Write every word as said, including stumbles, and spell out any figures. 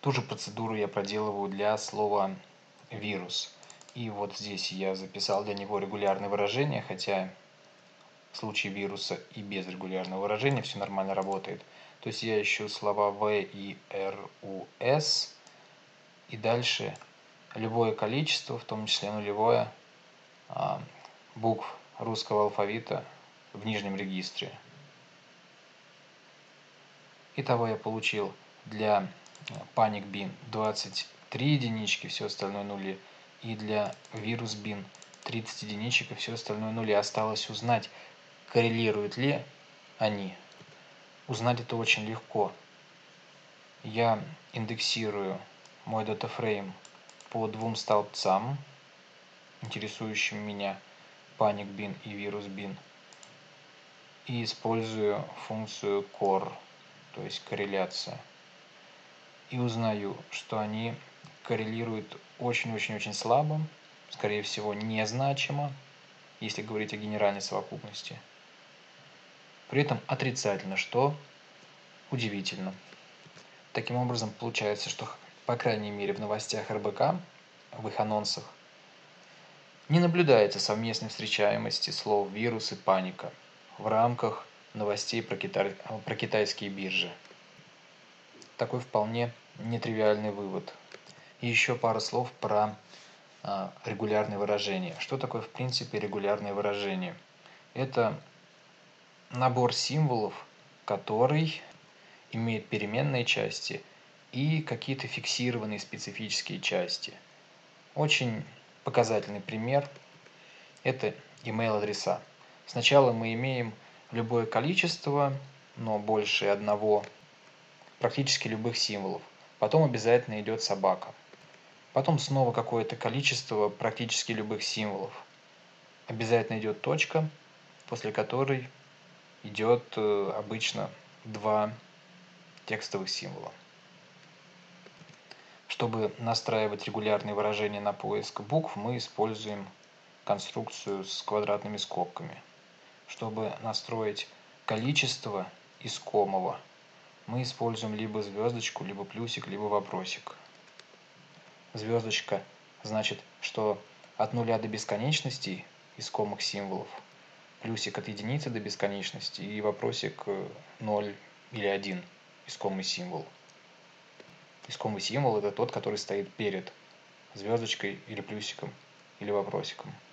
Ту же процедуру я проделываю для слова «вирус». И вот здесь я записал для него регулярные выражения, хотя в случае вируса и без регулярного выражения все нормально работает. То есть я ищу слова «в» и «р», «у», «с», и дальше любое количество, в том числе нулевое, букв русского алфавита в нижнем регистре. Итого я получил для Panic Bean двадцать три единички, все остальное нули, и для Virus Bean тридцать единичек и все остальное нули. Осталось узнать, коррелируют ли они. Узнать это очень легко. Я индексирую мой датафрейм по двум столбцам, интересующим меня, Panic Bean и Virus Bean, и использую функцию core, то есть корреляция. И узнаю, что они коррелируют очень-очень-очень слабо, скорее всего, незначимо, если говорить о генеральной совокупности. При этом отрицательно, что удивительно. Таким образом, получается, что, по крайней мере, в новостях эр бэ ка, в их анонсах, не наблюдается совместной встречаемости слов «вирус» и «паника» в рамках новостей про, китай... про китайские биржи. Такой вполне нетривиальный вывод. И еще пара слов про а, регулярные выражения. Что такое, в принципе, регулярные выражения? Это набор символов, который имеет переменные части и какие-то фиксированные специфические части. Очень показательный пример – это email-адреса. Сначала мы имеем любое количество, но больше одного, практически любых символов. Потом обязательно идет собака. Потом снова какое-то количество практически любых символов. Обязательно идет точка, после которой идет обычно два текстовых символа. Чтобы настраивать регулярные выражения на поиск букв, мы используем конструкцию с квадратными скобками. Чтобы настроить количество искомого, мы используем либо звездочку, либо плюсик, либо вопросик. Звездочка значит, что от нуля до бесконечности искомых символов, плюсик от единицы до бесконечности и вопросик ноль или один искомый символ. Искомый символ – это тот, который стоит перед звездочкой или плюсиком или вопросиком.